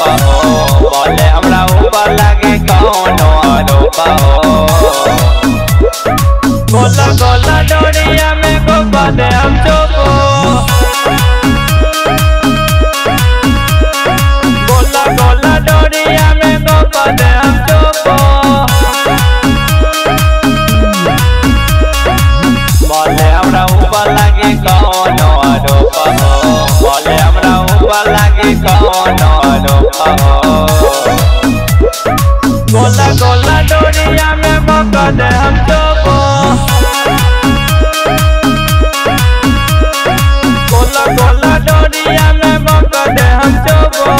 हो बोले हमरा ऊपर लागे कौनो आरोप हो। गोला गोला डोरिया में गोपा दे हम चोपो, गोला गोला डोरिया में गोपा दे हम चोपो। बोले हमरा ऊपर लागे कौनो आरोप हो बोले हमरा ऊपर लागे कौनो आरोप हो। गोला गोला डोरिया में गोपा दे हम चोपो, गोला गोला डोरिया में गोपा दे हम चोपो।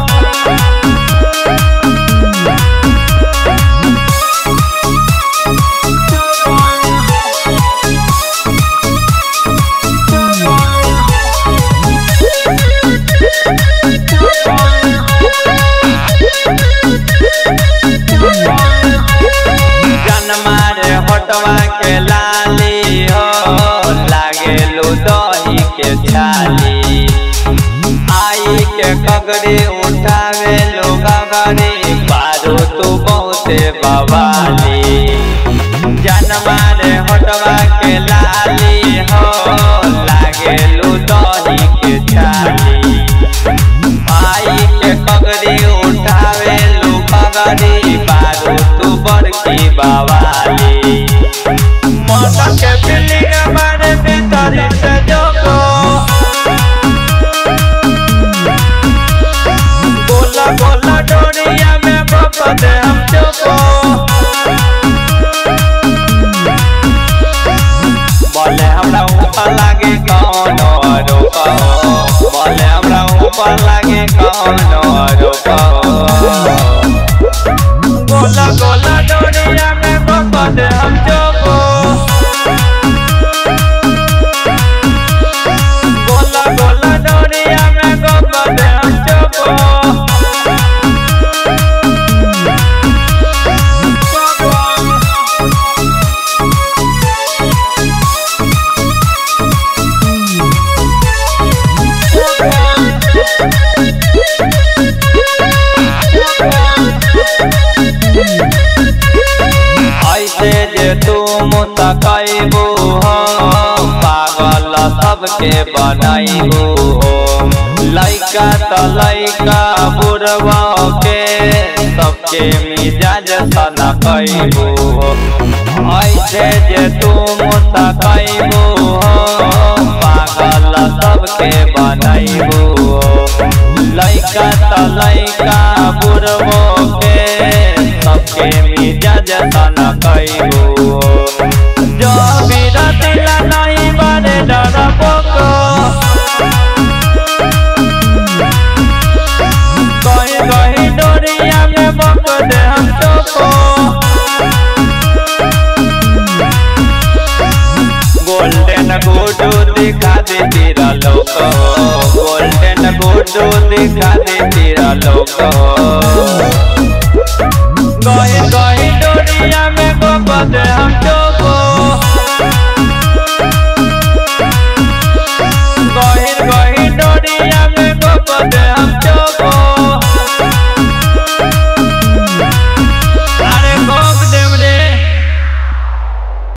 मारे होटवा के लाली हो लागे लो दही के छाली, आई के कगड़ी उठावे लो गगड़ी बारू तू बहुते बवाली। जन मारे होटवा के लाली हो लागे लो दही के छाली, आई के कगड़ी उठावे लो गगड़ी बारू तू बड़की बवाली। मौसम के फीलिंग हमारे भीतर से जोको, गोला गोला डोरिया में गोपा दे हम चोपो। बोले हमरा ऊपर लागे कौनो आरोप हो बोले हमरा ऊपर लागे कौनो आरोप हो। गोला गोला डोरिया में गोपा दे हम चोपो, गोला गोला डोरिया में गोपा दे हम चोपो। ऐसे जे तुम तकैबू हो पागल सबके बनैबू हो, लइका त लइका बुढ़वा के सबके मिजाज सनकैबू हो। ऐसे जे तुम तकैबू हो पागल सबके बनैबू हो, लइका त लइका बुढ़वा के सबके मिजाज सनकैबू हो। जो बिना दिला नहीं बने डरपोको, कहीं कहीं डोरिया में बक दे हम चोपो। गोल्डन गुड्डू दिखा दे तेरा लोक हो, गोल्डन गुड्डू दिखा दे तेरा लोक हो। कहीं कहीं डोरिया में गोपा दे हम